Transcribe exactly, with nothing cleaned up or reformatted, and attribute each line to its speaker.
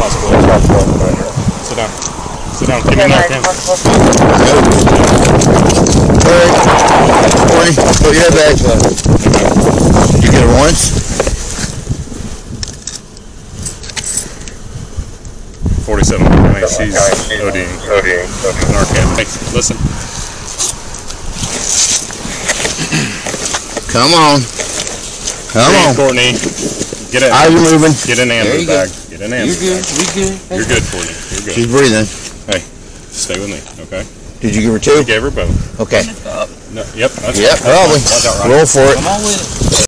Speaker 1: hospital. Sit down. Sit down. Give me Narcan.
Speaker 2: Alright. Courtney, put your head back. Did you get it once?
Speaker 1: forty-seven. I think she's ODing. Narcan. Hey, listen.
Speaker 2: Come on. Come
Speaker 1: Breathe,
Speaker 2: on.
Speaker 1: Courtney. Get it.
Speaker 2: How you moving?
Speaker 1: Get an ambulance bag. Get an ambulance
Speaker 2: You're good.
Speaker 1: bag.
Speaker 2: We good.
Speaker 1: You're good, Courtney. You're good.
Speaker 2: She's breathing.
Speaker 1: Hey, stay with me, okay?
Speaker 2: Did you give her two?
Speaker 1: I gave her both.
Speaker 2: Okay.
Speaker 1: No, yep. That's
Speaker 2: Yep.
Speaker 1: right.
Speaker 2: Probably.
Speaker 1: Watch out, Ronnie.
Speaker 2: Roll for it.
Speaker 3: Come on with it.